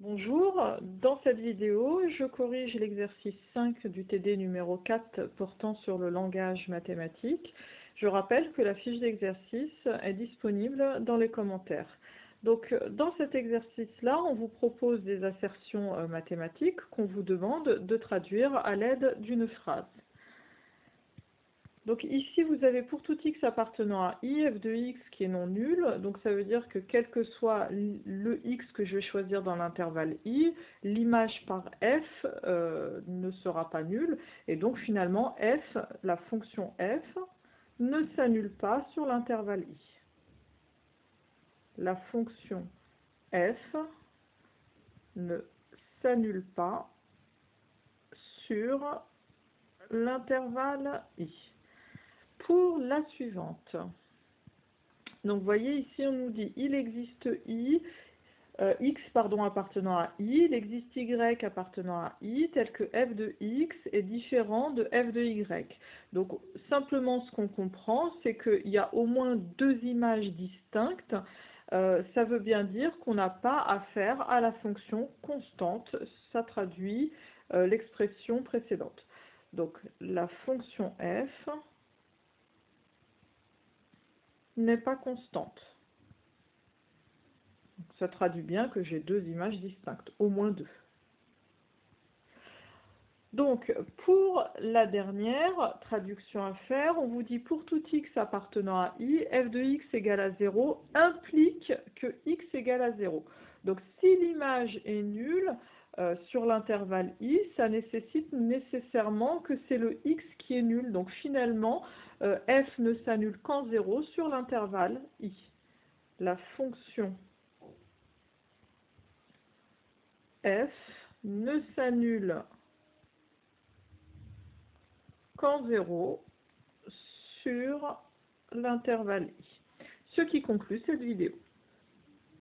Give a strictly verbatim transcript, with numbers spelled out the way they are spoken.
Bonjour, dans cette vidéo, je corrige l'exercice cinq du T D numéro quatre portant sur le langage mathématique. Je rappelle que la fiche d'exercice est disponible dans les commentaires. Donc, dans cet exercice-là, on vous propose des assertions euh, mathématiques qu'on vous demande de traduire à l'aide d'une phrase. Donc ici, vous avez pour tout x appartenant à i, f de x qui est non nul. Donc ça veut dire que quel que soit le x que je vais choisir dans l'intervalle i, l'image par f euh, ne sera pas nulle. Et donc finalement, f, la fonction f, ne s'annule pas sur l'intervalle i. La fonction f ne s'annule pas sur l'intervalle i. Pour la suivante, donc vous voyez ici on nous dit il existe i, euh, x pardon, appartenant à i, il existe y appartenant à i, tel que f de x est différent de f de y. Donc simplement ce qu'on comprend, c'est qu'il y a au moins deux images distinctes. Euh, ça veut bien dire qu'on n'a pas affaire à la fonction constante. Ça traduit euh, l'expression précédente. Donc la fonction f n'est pas constante. Ça traduit bien que j'ai deux images distinctes, au moins deux. Donc, pour la dernière traduction à faire, on vous dit pour tout x appartenant à i, f de x égale à zéro implique que x égale à zéro. Donc, si l'image est nulle euh, sur l'intervalle i, ça nécessite nécessairement que c'est le x qui est nul. Donc, finalement, euh, f ne s'annule qu'en zéro sur l'intervalle i. La fonction f ne s'annule qu'en zéro sur l'intervalle i. Ce qui conclut cette vidéo.